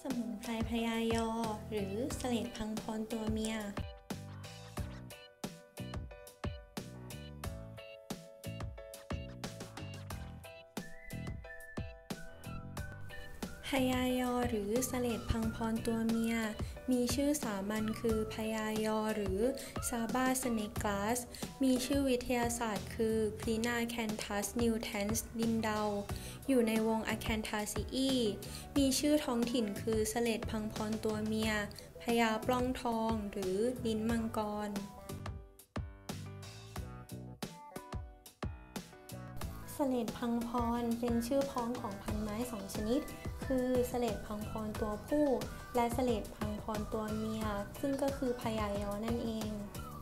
สมุนไพรพญายอหรือเสลดพังพรตัวเมียพญายอหรือเสลดพังพรตัวเมียมีชื่อสามัญคือพญายอหรือซาบาสเนกลัสมีชื่อวิทยาศาสตร์คือพลีนาแคนทัสนิวแทนส์ลินเดาอยู่ในวงอะแคนทาซีอีมีชื่อท้องถิ่นคือเสลดพังพรตัวเมียพญาปล้องทองหรือลิ้นมังกรเสลดพังพรเป็นชื่อพ้องของพันไม้2 ชนิดคือเสลดพังพรตัวผู้และเสลดพังพรตัวเมียซึ่งก็คือพญายอนั่นเอง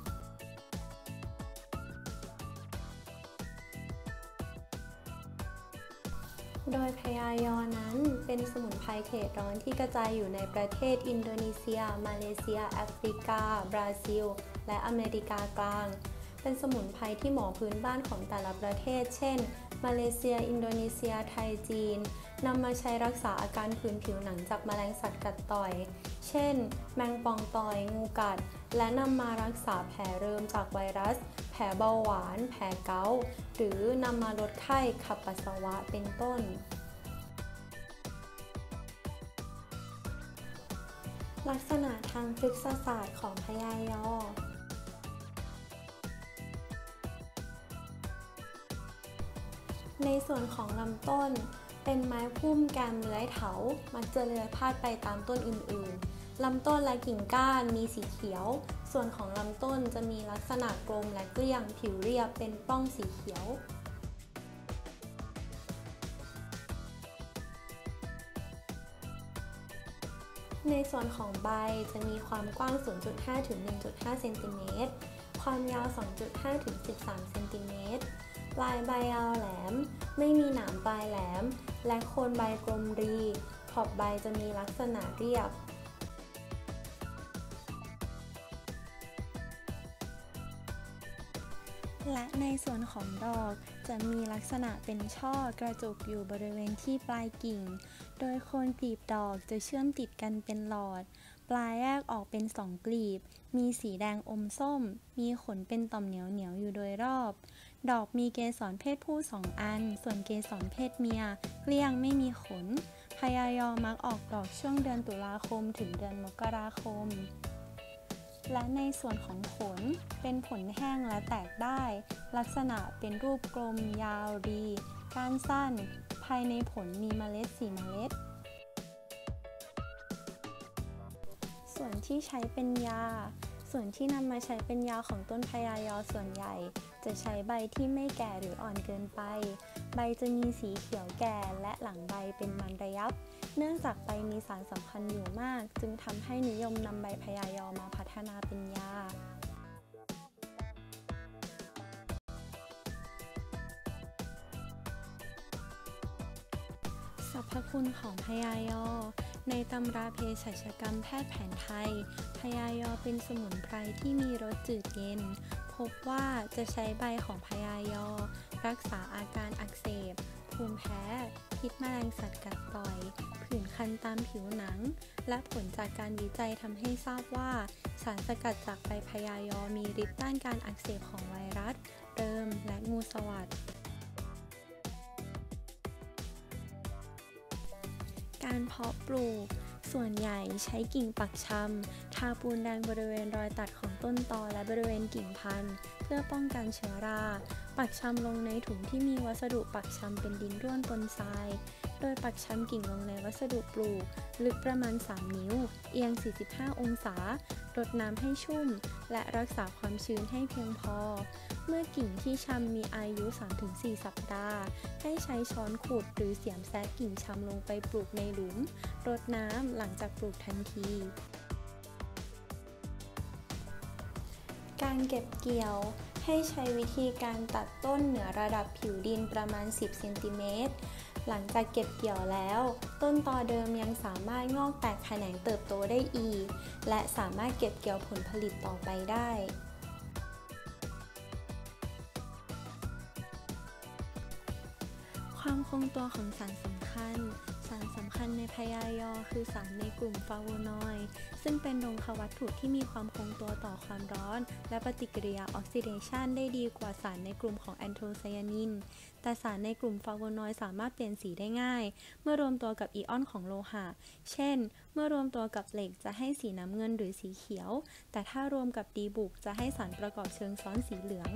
โดยพญายอนั้นเป็นสมุนไพรเขตร้อนที่กระจายอยู่ในประเทศอินโดนีเซียมาเลเซียแอฟริกาบราซิลและอเมริกากลางเป็นสมุนไพรที่หมอพื้นบ้านของแต่ละประเทศเช่นมาเลเซียอินโดนีเซียไทยจีนนำมาใช้รักษาอาการผื่นผิวหนังจากแมลงสัตว์กัดต่อยเช่นแมงป่องต่อยงูกัดและนำมารักษาแผลเริมจากไวรัสแผลเบาหวานแผลเกาต์หรือนำมาลดไข้ขับปัสสาวะเป็นต้นลักษณะทางพฤกษศาสตร์ของพญายอในส่วนของลำต้นเป็นไม้พุ่มแกมเลื้อยเถามักจะเลื้อยพาดไปตามต้นอื่นๆลำต้นและกิ่งก้านมีสีเขียวส่วนของลำต้นจะมีลักษณะกลมและเกลี้ยงผิวเรียบเป็นปล้องสีเขียวในส่วนของใบจะมีความกว้าง 0.5 ถึง 1.5 เซนติเมตรความยาว 2.5 ถึง 13 เซนติเมตรปลายใบยาวแหลมไม่มีหนามปลายแหลมและโคนใบกลมรีขอบใบจะมีลักษณะเรียบและในส่วนของดอกจะมีลักษณะเป็นช่อกระจุกอยู่บริเวณที่ปลายกิ่งโดยโคนกลีบดอกจะเชื่อมติดกันเป็นหลอดปลายแยกออกเป็น2 กลีบมีสีแดงอมส้มมีขนเป็นต่อมเหนียวๆอยู่โดยรอบดอกมีเกสรเพศผู้2 อันส่วนเกสรเพศเมียเกลี้ยงไม่มีขนพญายอมักออกดอกช่วงเดือนตุลาคมถึงเดือนมกราคมและในส่วนของผลเป็นผลแห้งและแตกได้ลักษณะเป็นรูปกลมยาวรีก้านสั้นภายในผลมีเมล็ด4 เมล็ดส่วนที่ใช้เป็นยาส่วนที่นำมาใช้เป็นยาของต้นพญายอส่วนใหญ่จะใช้ใบที่ไม่แก่หรืออ่อนเกินไปใบจะมีสีเขียวแก่และหลังใบเป็นมันระยับเนื่องจากใบมีสารสำคัญอยู่มากจึงทำให้นิยมนำใบพญายอมาพัฒนาเป็นยาสรรพคุณของพญายอในตำราเภสัชกรรมแพทย์แผนไทยพญายอเป็นสมุนไพรที่มีรสจืดเย็นพบว่าจะใช้ใบของพญายอรักษาอาการอักเสบภูมิแพ้พิษแมลงสัตว์กัดต่อยผื่นคันตามผิวหนังและผลจากการวิจัยทำให้ทราบว่าสารสกัดจากใบพญายอมีฤทธิ์ต้านการอักเสบของไวรัสเริมและงูสวัสด์การเพาะปลูกส่วนใหญ่ใช้กิ่งปักชำทาปูนแดงบริเวณรอยตัดของต้นตอและบริเวณกิ่งพันธุ์เพื่อป้องกันเชื้อราปักชำลงในถุงที่มีวัสดุปักชำเป็นดินร่วนปนทรายโดยปักชำกิ่งลงในวัสดุปลูกลึกประมาณ3 นิ้วเอียง45 องศารดน้ำให้ชุ่มและรักษาความชื้นให้เพียงพอเมื่อกิ่งที่ชำมีอายุ 3-4 สัปดาห์ให้ใช้ช้อนขุดหรือเสียมแซะกิ่งชำลงไปปลูกในหลุมรดน้ำหลังจากปลูกทันทีการเก็บเกี่ยวให้ใช้วิธีการตัดต้นเหนือระดับผิวดินประมาณ10 เซนติเมตรหลังจากเก็บเกี่ยวแล้วต้นตอเดิมยังสามารถงอกแตกแขนงเติบโตได้อีกและสามารถเก็บเกี่ยวผลผลิตต่อไปได้ความคงตัวของสารสำคัญสารสำคัญในพยายอคือสารในกลุ่มฟลาโวนอยด์ซึ่งเป็นโลหะวัตถุที่มีความคงตัวต่อความร้อนและปฏิกิริยาออกซิเดชันได้ดีกว่าสารในกลุ่มของแอนโทไซยานินแต่สารในกลุ่มฟลาโวนอยด์สามารถเปลี่ยนสีได้ง่ายเมื่อรวมตัวกับอิออนของโลหะเช่นเมื่อรวมตัวกับเหล็กจะให้สีน้ำเงินหรือสีเขียวแต่ถ้ารวมกับดีบุกจะให้สารประกอบเชิงซ้อนสีเหลือง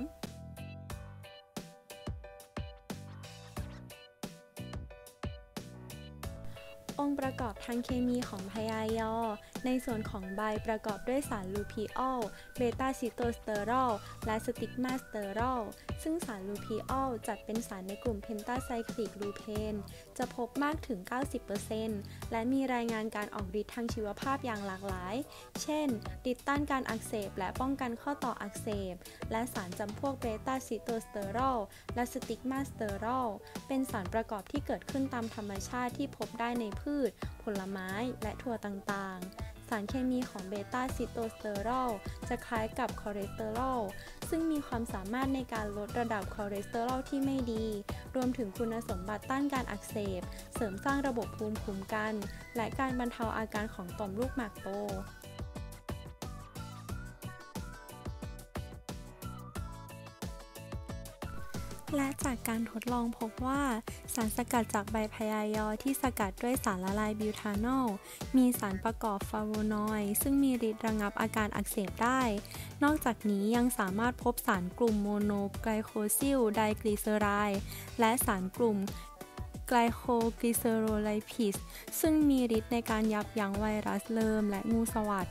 องค์ประกอบทางเคมีของพยายอในส่วนของใบประกอบด้วยสารลูพีออล เบต้าซิโตสเตอรอล และสติกมาสเตอรอล ซึ่งสารลูพีออลจัดเป็นสารในกลุ่มเพนตาไซคลิกลูเพนจะพบมากถึง 90% และมีรายงานการออกฤทธิ์ทางชีวภาพอย่างหลากหลาย เช่นฤทธิ์ต้านการอักเสบและป้องกันข้อต่ออักเสบ และสารจำพวกเบต้าซิโตสเตอรอล และสติกมาสเตอรอล เป็นสารประกอบที่เกิดขึ้นตามธรรมชาติที่พบได้ในพืชผลไม้และถั่วต่างๆสารเคมีของเบต้าซิโตสเตอรอลจะคล้ายกับคอเลสเตอรอลซึ่งมีความสามารถในการลดระดับคอเลสเตอรอลที่ไม่ดีรวมถึงคุณสมบัติต้านการอักเสบเสริมสร้างระบบภูมิคุ้มกันและการบรรเทาอาการของต่อมลูกหมากโตและจากการทดลองพบว่าสารสกัดจากใบพยายอที่สกัดด้วยสารละลายบิวทานอลมีสารประกอบฟลาโวนอยด์ซึ่งมีฤทธิ์ระงับอาการอักเสบได้นอกจากนี้ยังสามารถพบสารกลุ่มโมโนไกลโคซิลไดกลีเซอไรด์และสารกลุ่มไกลโคกลีเซอโรไลพิสซึ่งมีฤทธิ์ในการยับยั้งไวรัสเลิมและงูสวัสด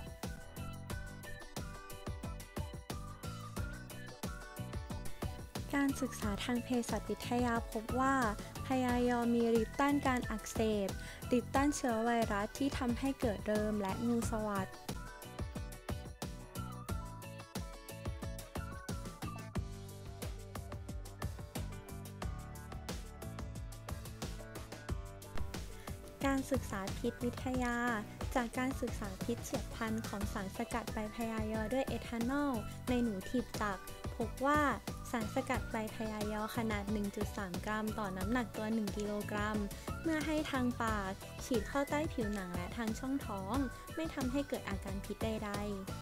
การศึกษาทางเภสัชวิทยาพบว่าพยายอมีฤทธิ์ต้านการอักเสบฤทธิ์ต้านเชื้อไวรัสที่ทำให้เกิดเริมและงูสวัสดการศึกษาพิษวิทยาจากการศึกษาพิษเฉียบพลันของสารสกัดใบพยายอด้วยเอทานอลในหนูถีบจักรพบว่าสารสกัดใบพยายอขนาด 1.3 กรัมต่อน้ำหนักตัว 1 กิโลกรัมเมื่อให้ทางปากฉีดเข้าใต้ผิวหนังและทางช่องท้องไม่ทำให้เกิดอาการพิษใด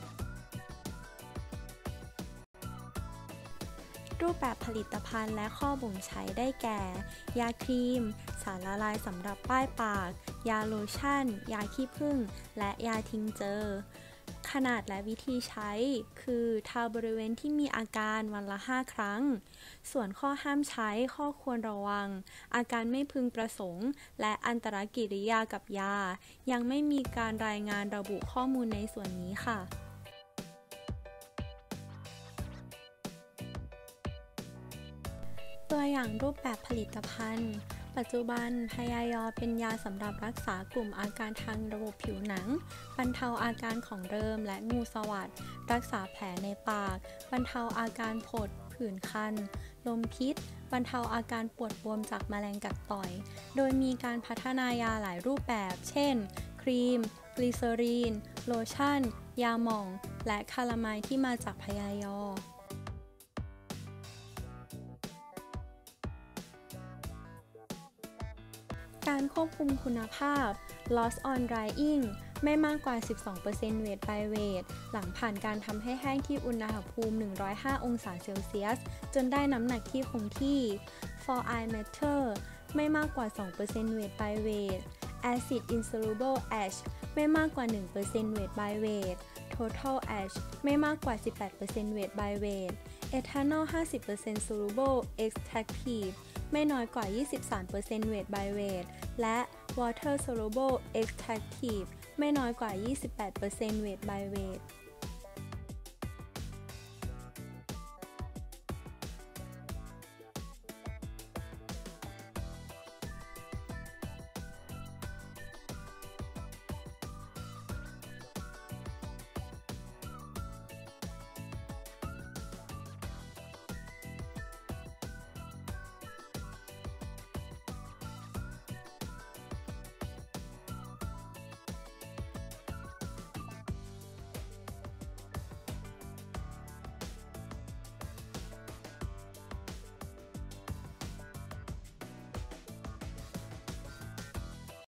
ๆรูปแบบผลิตภัณฑ์และข้อบ่งใช้ได้แก่ ยาครีม สารละลายสำหรับป้ายปาก ยาโลชั่น ยาขี้ผึ้ง และยาทิงเจอร์ขนาดและวิธีใช้คือทาบริเวณที่มีอาการวันละ 5 ครั้งส่วนข้อห้ามใช้ข้อควรระวังอาการไม่พึงประสงค์และอันตรกิริยากับยายังไม่มีการรายงานระบุข้อมูลในส่วนนี้ค่ะตัวอย่างรูปแบบผลิตภัณฑ์ปัจจุบันพยายอเป็นยาสำหรับรักษากลุ่มอาการทางระบบผิวหนังบรรเทาอาการของเริมและงูสวัสดรักษาแผลในปากบรรเทาอาการผดผื่นคันลมพิษบรรเทาอาการปวดบวมจากแมลงกัดต่อยโดยมีการพัฒนายาหลายรูปแบบเช่นครีมกลีเซอรีนโลชั่นยาหม่องและคาลาไมด์ที่มาจากพยายอการควบคุมคุณภาพ Loss on drying ไม่มากกว่า 12% weight by weight หลังผ่านการทำให้แห้งที่อุณหภูมิ 105 องศาเซลเซียสจนได้น้ำหนักที่คงที่ For eye matter ไม่มากกว่า 2% weight by weight Acid insoluble ash ไม่มากกว่า 1% weight by weight Total ash ไม่มากกว่า 18% weight by weight Ethanol 50% soluble extractiveไม่น้อยกว่า 23% weight by weight และ Water soluble extractive ไม่น้อยกว่า 28% weight by weight